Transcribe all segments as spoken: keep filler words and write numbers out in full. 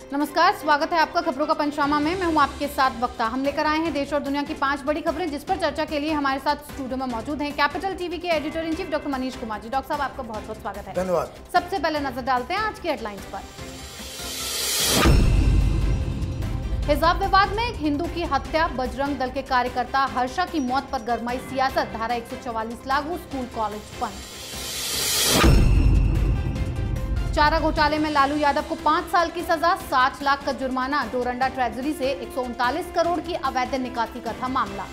नमस्कार, स्वागत है आपका खबरों का पंचनामा में। मैं हूं आपके साथ वक्ता। हम लेकर आए हैं देश और दुनिया की पांच बड़ी खबरें, जिस पर चर्चा के लिए हमारे साथ स्टूडियो में मौजूद हैं कैपिटल टीवी के editor in chief doctor Manish Kumar ji. Doctor साहब, आपका बहुत बहुत स्वागत है। धन्यवाद। सबसे पहले नजर डालते हैं आज की हेडलाइंस पर। हिजाब विवाद में एक हिंदू की हत्या, बजरंग दल के कार्यकर्ता हर्षा की मौत पर गरमाई सियासत, धारा एक सौ चौवालीस लागू, स्कूल कॉलेज बंद। चारा घोटाले में लालू यादव को पांच साल की सजा, साठ लाख का जुर्माना। डोरंडा ट्रेजरी से एक सौ उनतालीस करोड़ की अवैध निकासी का था मामला।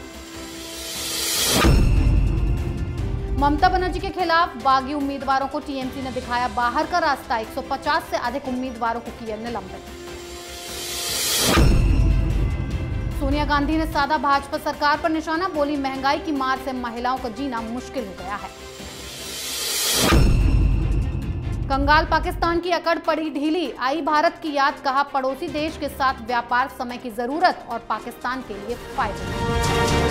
ममता बनर्जी के खिलाफ बागी उम्मीदवारों को टीएमसी ने दिखाया बाहर का रास्ता, एक सौ पचास से अधिक उम्मीदवारों को किया निलंबित। सोनिया गांधी ने साधा भाजपा सरकार पर निशाना, बोली महंगाई की मार से महिलाओं का जीना मुश्किल हो गया है। कंगाल पाकिस्तान की अकड़ पड़ी ढीली, आई भारत की याद, कहा पड़ोसी देश के साथ व्यापार समय की जरूरत और पाकिस्तान के लिए फायदेमंद।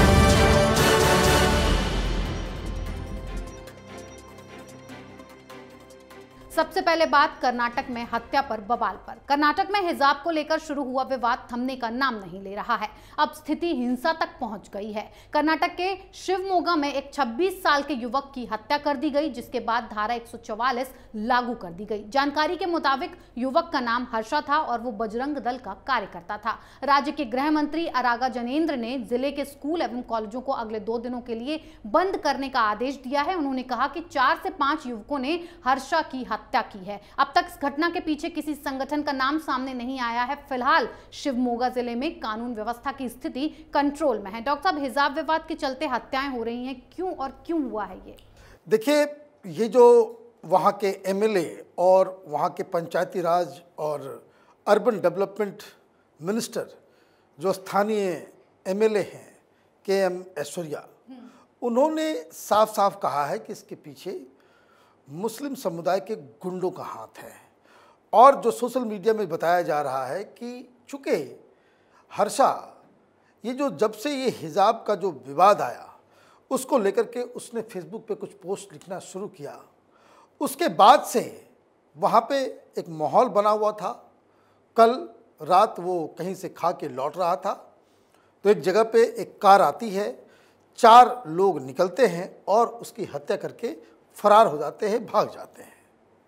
सबसे पहले बात कर्नाटक में हत्या पर बवाल पर। कर्नाटक में हिजाब को लेकर शुरू हुआ विवाद थमने का नाम नहीं ले रहा है। अब स्थिति हिंसा तक पहुंच गई है। कर्नाटक के शिवमोगा में एक छब्बीस साल के युवक की हत्या कर दी गई, जिसके बाद धारा एक सौ चौवालीस लागू कर दी गई। जानकारी के मुताबिक युवक का नाम हर्षा था और वो बजरंग दल का कार्यकर्ता था। राज्य के गृह मंत्री अरागा जनेन्द्र ने जिले के स्कूल एवं कॉलेजों को अगले दो दिनों के लिए बंद करने का आदेश दिया है। उन्होंने कहा कि चार से पांच युवकों ने हर्षा की हत्या की है। अब तक इस घटना के पीछे किसी संगठन का नाम सामने नहीं आया है। फिलहाल शिवमोगा जिले में कानून व्यवस्था की स्थिति कंट्रोल में है। डॉक्टर साहब, हिजाब विवाद के चलते हत्याएं हो रही हैं, क्यों और क्यों हुआ है ये? देखिए, ये जो वहाँ के एमएलए और वहाँ के पंचायती राज और अर्बन डेवलपमेंट मिनिस्टर जो स्थानीय एमएलए हैं के एम ऐश्वर्या, उन्होंने साफ साफ कहा है कि इसके पीछे मुस्लिम समुदाय के गुंडों का हाथ है। और जो सोशल मीडिया में बताया जा रहा है कि चूँकि हर्षा, ये जो जब से ये हिजाब का जो विवाद आया उसको लेकर के उसने फेसबुक पे कुछ पोस्ट लिखना शुरू किया, उसके बाद से वहाँ पे एक माहौल बना हुआ था। कल रात वो कहीं से खा के लौट रहा था तो एक जगह पे एक कार आती है, चार लोग निकलते हैं और उसकी हत्या करके फरार हो जाते हैं, भाग जाते हैं।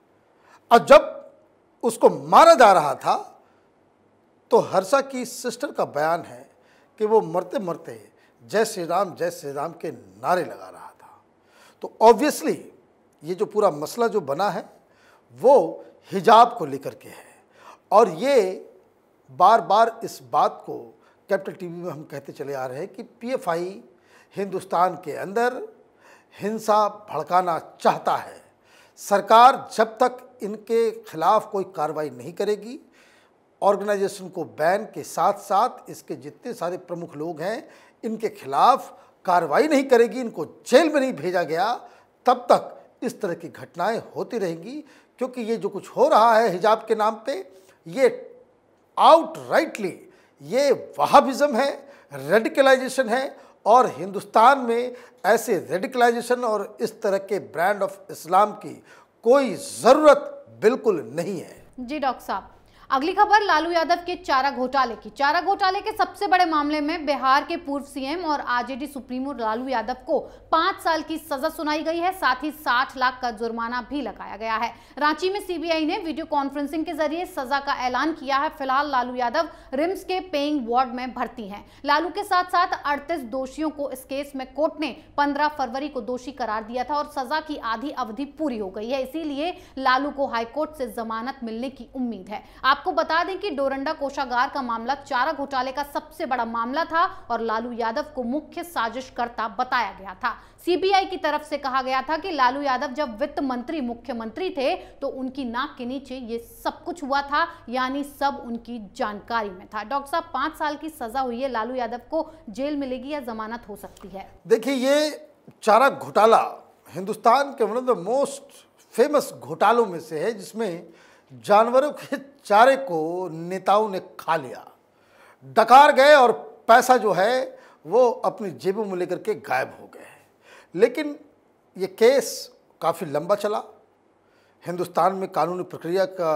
और जब उसको मारा जा रहा था तो हर्षा की सिस्टर का बयान है कि वो मरते मरते जय श्री राम जय श्री राम के नारे लगा रहा था। तो ऑब्वियसली ये जो पूरा मसला जो बना है वो हिजाब को लेकर के है। और ये बार बार इस बात को कैपिटल टीवी में हम कहते चले आ रहे हैं कि पीएफआई हिंदुस्तान के अंदर हिंसा भड़काना चाहता है। सरकार जब तक इनके खिलाफ कोई कार्रवाई नहीं करेगी, ऑर्गेनाइजेशन को बैन के साथ साथ इसके जितने सारे प्रमुख लोग हैं इनके खिलाफ कार्रवाई नहीं करेगी, इनको जेल में नहीं भेजा गया, तब तक इस तरह की घटनाएं होती रहेंगी। क्योंकि ये जो कुछ हो रहा है हिजाब के नाम पे, ये आउटराइटली ये वहाबिज़म है, रेडिकलाइजेशन है। और हिंदुस्तान में ऐसे रेडिकलाइजेशन और इस तरह के ब्रांड ऑफ इस्लाम की कोई ज़रूरत बिल्कुल नहीं है। जी डॉक्टर साहब, अगली खबर लालू यादव के चारा घोटाले की। चारा घोटाले के सबसे बड़े मामले में बिहार के पूर्व सीएम और आरजेडी सुप्रीमो लालू यादव को पांच साल की सजा सुनाई गई है, साथ ही साठ लाख का जुर्माना भी लगाया गया है। रांची में सीबीआई ने वीडियो कॉन्फ्रेंसिंग के जरिए सजा का ऐलान किया है। फिलहाल लालू यादव रिम्स के पेइंग वार्ड में भर्ती हैं। लालू के साथ साथ अड़तीस दोषियों को इस केस में कोर्ट ने पंद्रह फरवरी को दोषी करार दिया था और सजा की आधी अवधि पूरी हो गई है। इसीलिए लालू को हाईकोर्ट से जमानत मिलने की उम्मीद है। आपको बता दें कि डोरंडा कोषागार का मामला चारा घोटाले का सबसे बड़ा मामला था और लालू यादव को मुख्य साजिशकर्ता बताया गया था। सीबीआई की तरफ से कहा गया था कि लालू यादव जब वित्त मंत्री मुख्यमंत्री थे तो उनकी नाक के नीचे ये सब कुछ हुआ था, यानी सब उनकी जानकारी में था। डॉक्टर साहब, पांच साल की सजा हुई है, लालू यादव को जेल मिलेगी या जमानत हो सकती है? देखिए, ये चारा घोटाला हिंदुस्तान के one of the most famous घोटालों में से है, जिसमें जानवरों के चारे को नेताओं ने खा लिया, डकार गए और पैसा जो है वो अपनी जेबों में लेकर के गायब हो गए। लेकिन ये केस काफ़ी लंबा चला। हिंदुस्तान में कानूनी प्रक्रिया का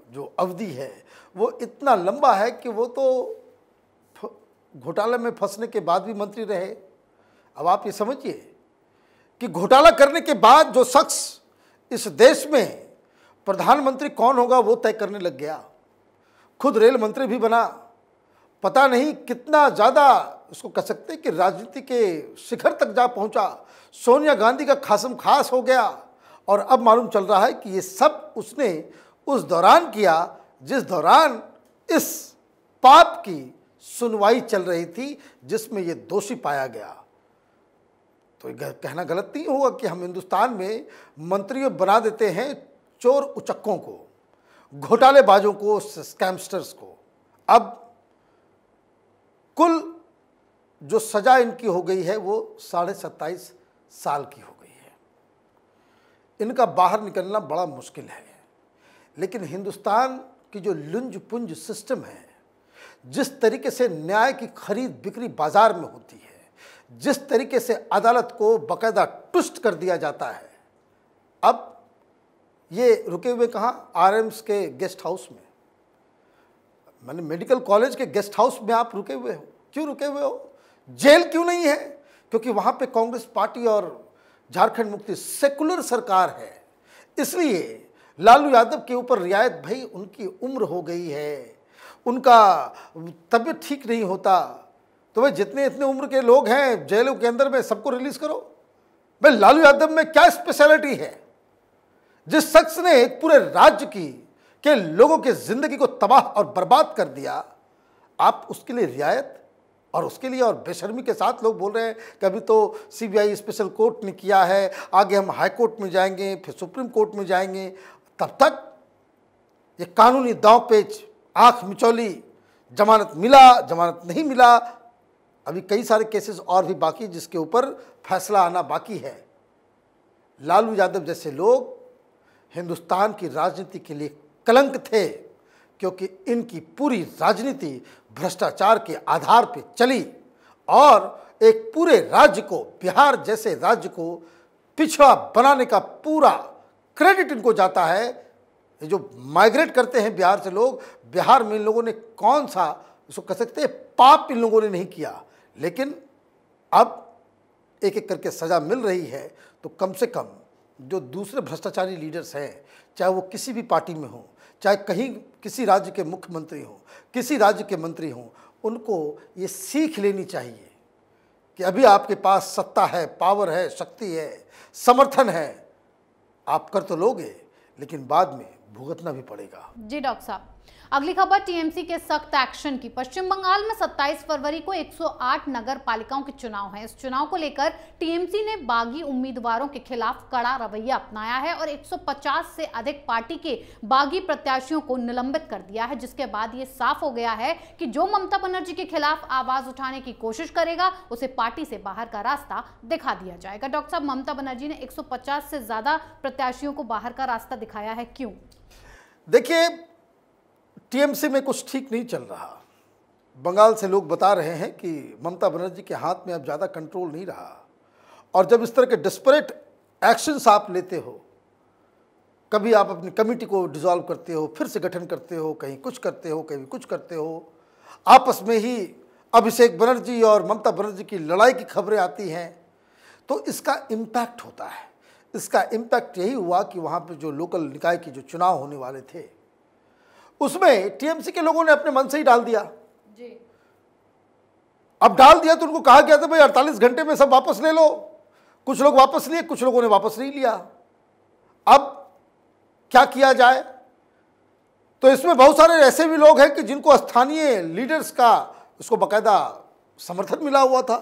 जो अवधि है वो इतना लंबा है कि वो तो घोटाले में फंसने के बाद भी मंत्री रहे। अब आप ये समझिए कि घोटाला करने के बाद जो शख्स इस देश में प्रधानमंत्री कौन होगा वो तय करने लग गया, खुद रेल मंत्री भी बना, पता नहीं कितना ज़्यादा उसको कह सकते हैं कि राजनीति के शिखर तक जा पहुंचा, सोनिया गांधी का खासम खास हो गया। और अब मालूम चल रहा है कि ये सब उसने उस दौरान किया जिस दौरान इस पाप की सुनवाई चल रही थी जिसमें ये दोषी पाया गया। तो ये कहना गलत नहीं होगा कि हम हिंदुस्तान में मंत्रियों बना देते हैं चोर उचक्कों को, घोटालेबाजों को, स्कैमस्टर्स को। अब कुल जो सजा इनकी हो गई है वो साढ़े सत्ताईस साल की हो गई है। इनका बाहर निकलना बड़ा मुश्किल है। लेकिन हिंदुस्तान की जो लुंज पुंज सिस्टम है, जिस तरीके से न्याय की खरीद बिक्री बाजार में होती है, जिस तरीके से अदालत को बाकायदा टुस्ट कर दिया जाता है, अब ये रुके हुए कहाँ, आरएम्स के गेस्ट हाउस में, मैंने मेडिकल कॉलेज के गेस्ट हाउस में आप रुके हुए हो। क्यों रुके हुए हो? जेल क्यों नहीं है? क्योंकि वहाँ पे कांग्रेस पार्टी और झारखंड मुक्ति सेकुलर सरकार है, इसलिए लालू यादव के ऊपर रियायत, भाई उनकी उम्र हो गई है, उनका तबीयत ठीक नहीं होता, तो भाई जितने इतने उम्र के लोग हैं जेलों के अंदर में सबको रिलीज करो। भाई लालू यादव में क्या स्पेशलिटी है? जिस शख्स ने एक पूरे राज्य की के लोगों की जिंदगी को तबाह और बर्बाद कर दिया, आप उसके लिए रियायत, और उसके लिए और बेशर्मी के साथ लोग बोल रहे हैं कि अभी तो सीबीआई स्पेशल कोर्ट ने किया है, आगे हम हाई कोर्ट में जाएंगे, फिर सुप्रीम कोर्ट में जाएंगे। तब तक ये कानूनी दांव पेच, आंख मिचौली, जमानत मिला, जमानत नहीं मिला, अभी कई सारे केसेस और भी बाकी जिसके ऊपर फैसला आना बाकी है। लालू यादव जैसे लोग हिंदुस्तान की राजनीति के लिए कलंक थे, क्योंकि इनकी पूरी राजनीति भ्रष्टाचार के आधार पर चली और एक पूरे राज्य को, बिहार जैसे राज्य को पिछड़ा बनाने का पूरा क्रेडिट इनको जाता है। ये जो माइग्रेट करते हैं बिहार से लोग, बिहार में इन लोगों ने कौन सा, इसको कह सकते हैं पाप इन लोगों ने नहीं किया, लेकिन अब एक एक करके सज़ा मिल रही है। तो कम से कम जो दूसरे भ्रष्टाचारी लीडर्स हैं, चाहे वो किसी भी पार्टी में हो, चाहे कहीं किसी राज्य के मुख्यमंत्री हों, किसी राज्य के मंत्री हों, उनको ये सीख लेनी चाहिए कि अभी आपके पास सत्ता है, पावर है, शक्ति है, समर्थन है, आप कर तो लोगे, लेकिन बाद में भुगतना भी पड़ेगा। जी डॉक्टर साहब, अगली खबर टीएमसी के सख्त एक्शन की। पश्चिम बंगाल में सत्ताईस फरवरी को एक सौ आठ नगर पालिकाओं के चुनाव हैं। इस चुनाव को लेकर टीएमसी ने बागी उम्मीदवारों के खिलाफ कड़ा रवैया अपनाया है और एक सौ पचास से अधिक पार्टी के बागी प्रत्याशियों को निलंबित कर दिया है, जिसके बाद ये साफ हो गया है कि जो ममता बनर्जी के खिलाफ आवाज उठाने की कोशिश करेगा उसे पार्टी से बाहर का रास्ता दिखा दिया जाएगा। डॉक्टर साहब, ममता बनर्जी ने एक सौ पचास से ज्यादा प्रत्याशियों को बाहर का रास्ता दिखाया है, क्यों? देखिए, टीएमसी में कुछ ठीक नहीं चल रहा। बंगाल से लोग बता रहे हैं कि ममता बनर्जी के हाथ में अब ज़्यादा कंट्रोल नहीं रहा, और जब इस तरह के डिस्परेट एक्शंस आप लेते हो, कभी आप अपनी कमेटी को डिसॉल्व करते हो, फिर से गठन करते हो, कहीं कुछ करते हो, कहीं कुछ करते हो, आपस में ही अभिषेक बनर्जी और ममता बनर्जी की लड़ाई की खबरें आती हैं, तो इसका इम्पैक्ट होता है। इसका इम्पैक्ट यही हुआ कि वहाँ पर जो लोकल निकाय के जो चुनाव होने वाले थे उसमें टीएमसी के लोगों ने अपने मन से ही डाल दिया। जी। अब डाल दिया तो उनको कहा गया था भाई अड़तालीस घंटे में सब वापस ले लो। कुछ लोग वापस लिए, कुछ लोगों ने वापस नहीं लिया। अब क्या किया जाए? तो इसमें बहुत सारे ऐसे भी लोग हैं कि जिनको स्थानीय लीडर्स का उसको बाकायदा समर्थन मिला हुआ था।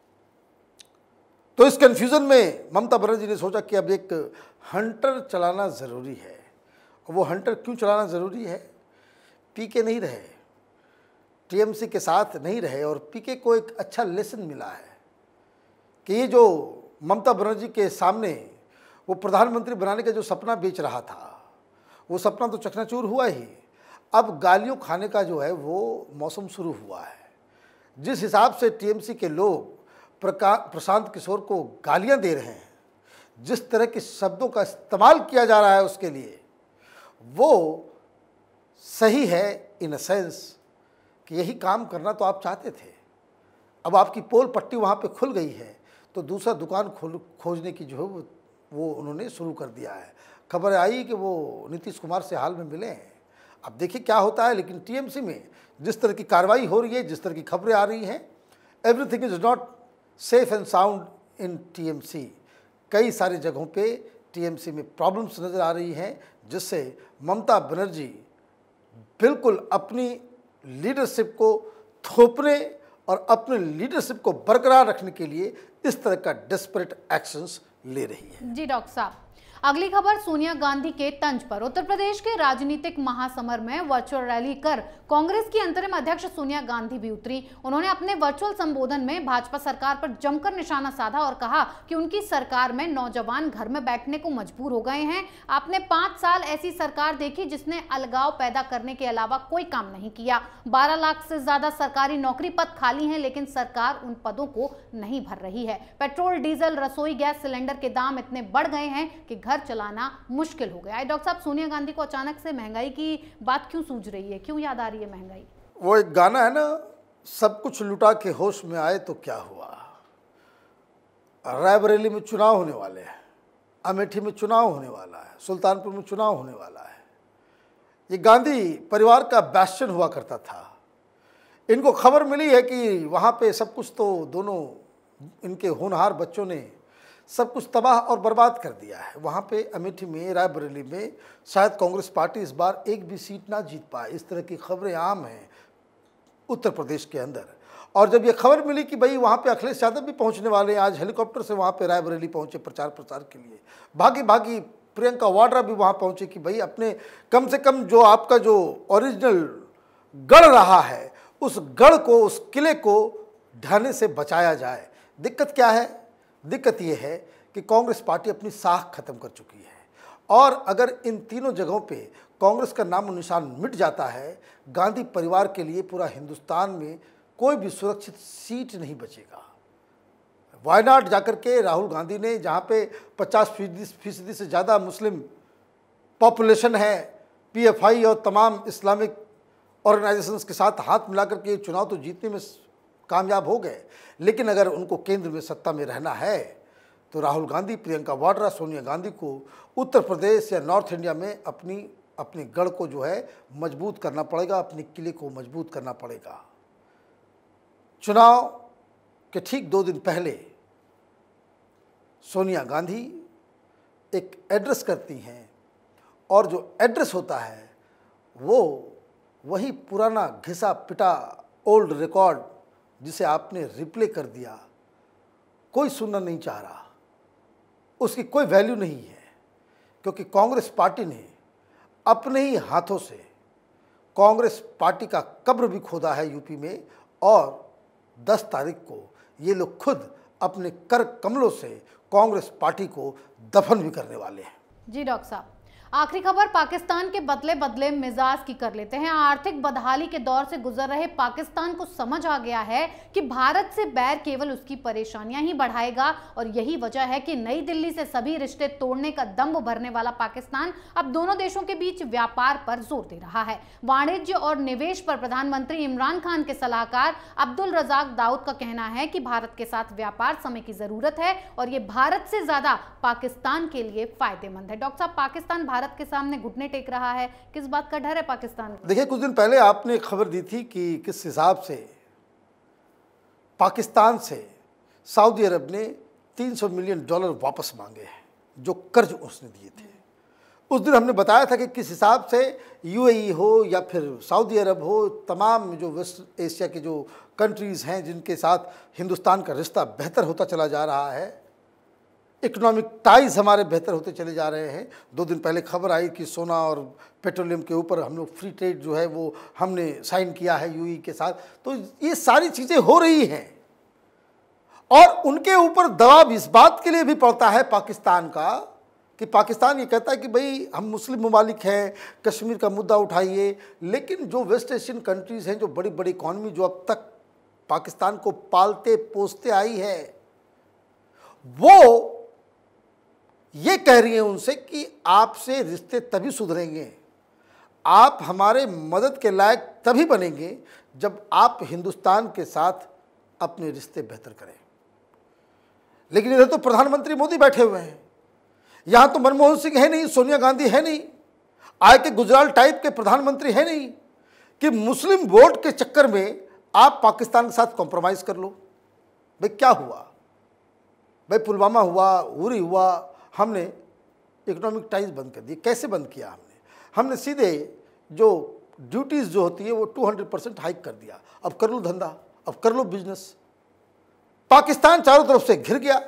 तो इस कंफ्यूजन में ममता बनर्जी ने सोचा कि अब एक हंटर चलाना ज़रूरी है। वो हंटर क्यों चलाना ज़रूरी है? पीके नहीं रहे, टीएमसी के साथ नहीं रहे, और पीके को एक अच्छा लेसन मिला है कि ये जो ममता बनर्जी के सामने वो प्रधानमंत्री बनाने का जो सपना बेच रहा था, वो सपना तो चकनाचूर हुआ ही। अब गालियों खाने का जो है वो मौसम शुरू हुआ है। जिस हिसाब से टीएमसी के लोग प्रका प्रशांत किशोर को गालियां दे रहे हैं, जिस तरह के शब्दों का इस्तेमाल किया जा रहा है उसके लिए, वो सही है इन अ सेंस कि यही काम करना तो आप चाहते थे। अब आपकी पोल पट्टी वहाँ पे खुल गई है तो दूसरा दुकान खोल खोजने की जो है वो वो उन्होंने शुरू कर दिया है। खबर आई कि वो नीतीश कुमार से हाल में मिले हैं। अब देखिए क्या होता है, लेकिन टीएमसी में जिस तरह की कार्रवाई हो रही है, जिस तरह की खबरें आ रही हैं, everything is not safe and sound in TMC. कई सारी जगहों पे टीएमसी में प्रॉब्लम्स नज़र आ रही हैं, जिससे ममता बनर्जी बिल्कुल अपनी लीडरशिप को थोपने और अपने लीडरशिप को बरकरार रखने के लिए इस तरह का डेस्परेट एक्शंस ले रही है। जी डॉक्टर साहब, अगली खबर सोनिया गांधी के तंज पर। उत्तर प्रदेश के राजनीतिक महासमर में वर्चुअल रैली कर कांग्रेस की अंतरिम अध्यक्ष सोनिया गांधी भी उतरी। उन्होंने अपने वर्चुअल संबोधन में भाजपा सरकार पर जमकर निशाना साधा और कहा कि उनकी सरकार में नौजवान घर में बैठने को मजबूर हो गए हैं। आपने पांच साल ऐसी सरकार देखी जिसने अलगाव पैदा करने के अलावा कोई काम नहीं किया। बारह लाख से ज्यादा सरकारी नौकरी पद खाली हैं, लेकिन सरकार उन पदों को नहीं भर रही है। पेट्रोल, डीजल, रसोई गैस सिलेंडर के दाम इतने बढ़ गए हैं कि घर चलाना मुश्किल हो गया है। डॉक्टर साहब, सोनिया गांधी को अचानक से महंगाई की बात क्यों सूझ रही है, क्यों याद आ रही है महंगाई? वो एक गाना है ना, सब कुछ लुटा के होश में आए तो क्या हुआ। रायबरेली में चुनाव होने वाले हैं, अमेठी में चुनाव होने वाला है, सुल्तानपुर में चुनाव होने वाला है। ये गांधी परिवार का बैस्शन हुआ करता था। इनको खबर मिली है कि वहाँ पे सब कुछ तो दोनों इनके होनहार बच्चों ने सब कुछ तबाह और बर्बाद कर दिया है। वहाँ पे अमेठी में, रायबरेली में शायद कांग्रेस पार्टी इस बार एक भी सीट ना जीत पाए। इस तरह की खबरें आम हैं उत्तर प्रदेश के अंदर। और जब ये खबर मिली कि भाई वहाँ पे अखिलेश यादव भी पहुँचने वाले हैं, आज हेलीकॉप्टर से वहाँ पे रायबरेली पहुँचे प्रचार प्रसार के लिए, भागी भागी प्रियंका वाड्रा भी वहाँ पहुँचे कि भाई अपने कम से कम जो आपका जो ओरिजिनल गढ़ रहा है उस गढ़ को, उस किले को ढहने से बचाया जाए। दिक्कत क्या है? दिक्कत यह है कि कांग्रेस पार्टी अपनी साख खत्म कर चुकी है और अगर इन तीनों जगहों पे कांग्रेस का नाम और निशान मिट जाता है, गांधी परिवार के लिए पूरा हिंदुस्तान में कोई भी सुरक्षित सीट नहीं बचेगा। वायनाड जाकर के राहुल गांधी ने, जहाँ पे पचास फीसदी फीसदी से ज़्यादा मुस्लिम पॉपुलेशन है, पीएफआई और तमाम इस्लामिक ऑर्गेनाइजेशंस के साथ हाथ मिलाकर के चुनाव तो जीतने में कामयाब हो गए, लेकिन अगर उनको केंद्र में सत्ता में रहना है तो राहुल गांधी, प्रियंका वाड्रा, सोनिया गांधी को उत्तर प्रदेश या नॉर्थ इंडिया में अपनी अपने गढ़ को जो है मजबूत करना पड़ेगा, अपने किले को मजबूत करना पड़ेगा। चुनाव के ठीक दो दिन पहले सोनिया गांधी एक एड्रेस करती हैं और जो एड्रेस होता है वो वही पुराना घिसा पिटा ओल्ड रिकॉर्ड जिसे आपने रिप्ले कर दिया, कोई सुनना नहीं चाह रहा, उसकी कोई वैल्यू नहीं है, क्योंकि कांग्रेस पार्टी ने अपने ही हाथों से कांग्रेस पार्टी का कब्र भी खोदा है यूपी में और दस तारीख को ये लोग खुद अपने कर कमलों से कांग्रेस पार्टी को दफन भी करने वाले हैं। जी डॉक्टर साहब, आखिरी खबर पाकिस्तान के बदले बदले मिजाज की कर लेते हैं। आर्थिक बदहाली के दौर से गुजर रहे पाकिस्तान को समझ आ गया है कि भारत से बैर केवल उसकी परेशानियां ही बढ़ाएगा और यही वजह है कि नई दिल्ली से सभी रिश्ते तोड़ने का दम्भ भरने वाला पाकिस्तान अब दोनों देशों के बीच व्यापार पर जोर दे रहा है। वाणिज्य और निवेश पर प्रधानमंत्री इमरान खान के सलाहकार अब्दुल रजाक दाऊद का कहना है कि भारत के साथ व्यापार समय की जरूरत है और ये भारत से ज्यादा पाकिस्तान के लिए फायदेमंद है। डॉक्टर साहब, पाकिस्तान भारत के सामने घुटने टेक रहा है, किस बात का डर है पाकिस्तान को? देखिए, कुछ दिन पहले आपने खबर दी थी कि किस हिसाब से पाकिस्तान से सऊदी अरब ने तीन सौ मिलियन डॉलर वापस मांगे हैं जो कर्ज उसने दिए थे। उस दिन हमने बताया था कि किस हिसाब से यूएई हो या फिर सऊदी अरब हो, तमाम जो वेस्ट एशिया के जो कंट्रीज़ हैं जिनके साथ हिंदुस्तान का रिश्ता बेहतर होता चला जा रहा है, इकोनॉमिक टाइज हमारे बेहतर होते चले जा रहे हैं। दो दिन पहले खबर आई कि सोना और पेट्रोलियम के ऊपर हम लोग फ्री ट्रेड जो है वो हमने साइन किया है यूएई के साथ। तो ये सारी चीज़ें हो रही हैं और उनके ऊपर दबाव इस बात के लिए भी पड़ता है पाकिस्तान का कि पाकिस्तान ये कहता है कि भाई हम मुस्लिम ममालिक हैं, कश्मीर का मुद्दा उठाइए, लेकिन जो वेस्ट एशियन कंट्रीज़ हैं, जो बड़ी बड़ी इकॉनमी जो अब तक पाकिस्तान को पालते पोसते आई है, वो ये कह रही है उनसे कि आपसे रिश्ते तभी सुधरेंगे, आप हमारे मदद के लायक तभी बनेंगे जब आप हिंदुस्तान के साथ अपने रिश्ते बेहतर करें। लेकिन इधर तो प्रधानमंत्री मोदी बैठे हुए हैं, यहाँ तो मनमोहन सिंह है नहीं, सोनिया गांधी है नहीं, आय के गुजराल टाइप के प्रधानमंत्री है नहीं कि मुस्लिम वोट के चक्कर में आप पाकिस्तान के साथ कॉम्प्रोमाइज़ कर लो। भाई क्या हुआ? भाई पुलवामा हुआ, उरी हुआ, हमने इकोनॉमिक टाइज बंद कर दिए। कैसे बंद किया हमने? हमने सीधे जो ड्यूटीज़ जो होती है वो दो सौ परसेंट हाइक कर दिया। अब कर लो धंधा, अब कर लो बिजनेस। पाकिस्तान चारों तरफ से घिर गया,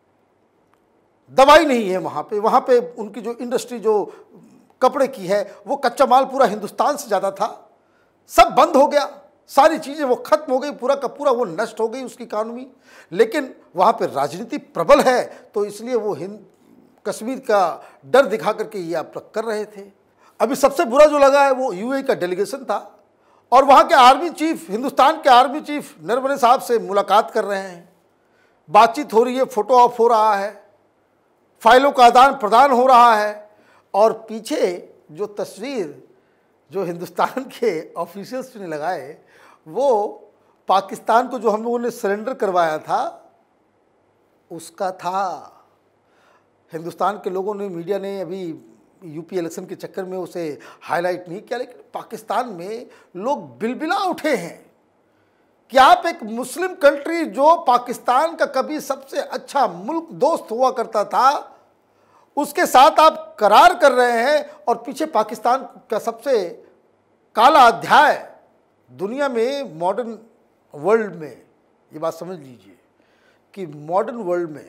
दवाई नहीं है वहाँ पे। वहाँ पे उनकी जो इंडस्ट्री जो कपड़े की है वो कच्चा माल पूरा हिंदुस्तान से ज़्यादा था, सब बंद हो गया, सारी चीज़ें वो खत्म हो गई, पूरा का पूरा वो नष्ट हो गई उसकी इकानमी। लेकिन वहाँ पे राजनीति प्रबल है तो इसलिए वो हिंद कश्मीर का डर दिखा करके ये आप कर रहे थे। अभी सबसे बुरा जो लगा है वो यूएई का डेलीगेशन था और वहाँ के आर्मी चीफ, हिंदुस्तान के आर्मी चीफ नरवणे साहब से मुलाकात कर रहे हैं, बातचीत हो रही है, फोटो ऑफ हो रहा है, फाइलों का आदान प्रदान हो रहा है और पीछे जो तस्वीर जो हिंदुस्तान के ऑफिशियल्स ने लगाए वो पाकिस्तान को जो हम लोगों ने सरेंडर करवाया था उसका था। हिंदुस्तान के लोगों ने, मीडिया ने अभी यूपी इलेक्शन के चक्कर में उसे हाईलाइट नहीं किया, लेकिन पाकिस्तान में लोग बिलबिला उठे हैं कि आप एक मुस्लिम कंट्री जो पाकिस्तान का कभी सबसे अच्छा मुल्क दोस्त हुआ करता था उसके साथ आप करार कर रहे हैं और पीछे पाकिस्तान का सबसे काला अध्याय दुनिया में, मॉडर्न वर्ल्ड में, ये बात समझ लीजिए कि मॉडर्न वर्ल्ड में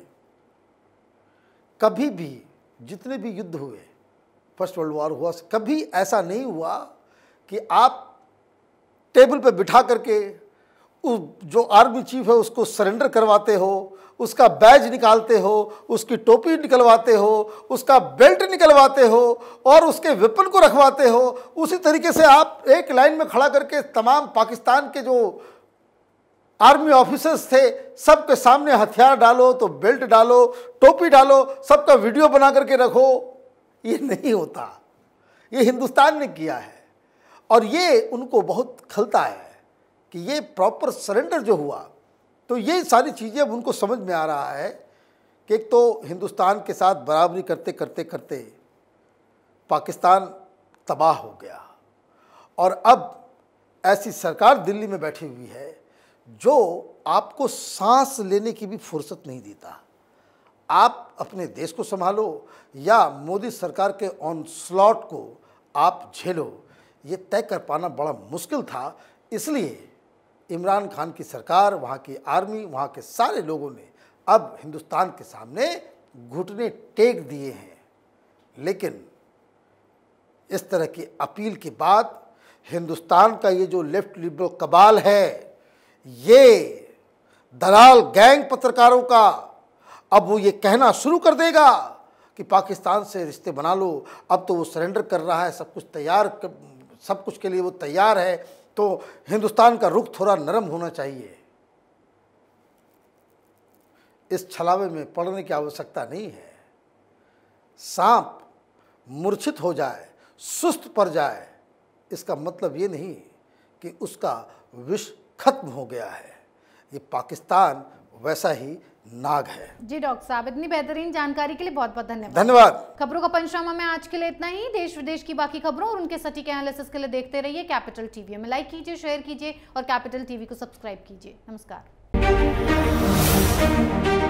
कभी भी जितने भी युद्ध हुए, फर्स्ट वर्ल्ड वॉर हुआ, कभी ऐसा नहीं हुआ कि आप टेबल पे बिठा करके उस जो आर्मी चीफ है उसको सरेंडर करवाते हो, उसका बैज निकालते हो, उसकी टोपी निकलवाते हो, उसका बेल्ट निकलवाते हो और उसके वेपन को रखवाते हो। उसी तरीके से आप एक लाइन में खड़ा करके तमाम पाकिस्तान के जो आर्मी ऑफिसर्स थे सबके सामने हथियार डालो तो बेल्ट डालो, टोपी डालो, सबका वीडियो बना करके रखो। ये नहीं होता, ये हिंदुस्तान ने किया है और ये उनको बहुत खलता है कि ये प्रॉपर सरेंडर जो हुआ। तो ये सारी चीज़ें अब उनको समझ में आ रहा है कि एक तो हिंदुस्तान के साथ बराबरी करते करते करते पाकिस्तान तबाह हो गया और अब ऐसी सरकार दिल्ली में बैठी हुई है जो आपको सांस लेने की भी फुर्सत नहीं देता। आप अपने देश को संभालो या मोदी सरकार के ऑन स्लॉट को आप झेलो, ये तय कर पाना बड़ा मुश्किल था। इसलिए इमरान खान की सरकार, वहाँ की आर्मी, वहाँ के सारे लोगों ने अब हिंदुस्तान के सामने घुटने टेक दिए हैं। लेकिन इस तरह की अपील के बाद हिंदुस्तान का ये जो लेफ्ट लिबरल कबाल है, ये दलाल गैंग पत्रकारों का, अब वो ये कहना शुरू कर देगा कि पाकिस्तान से रिश्ते बना लो। अब तो वो सरेंडर कर रहा है, सब कुछ तैयार, सब कुछ के लिए वो तैयार है, तो हिंदुस्तान का रुख थोड़ा नरम होना चाहिए। इस छलावे में पड़ने की आवश्यकता नहीं है। सांप मूर्छित हो जाए, सुस्त पड़ जाए, इसका मतलब ये नहीं कि उसका विष खत्म हो गया है। ये पाकिस्तान वैसा ही नाग है। जी डॉक्टर साहब, इतनी बेहतरीन जानकारी के लिए बहुत बहुत धन्यवाद। धन्यवाद। खबरों का पंचनामा में आज के लिए इतना ही। देश विदेश की बाकी खबरों और उनके सटीक एनालिसिस के लिए देखते रहिए कैपिटल टीवी में। लाइक कीजिए, शेयर कीजिए और कैपिटल टीवी को सब्सक्राइब कीजिए। नमस्कार।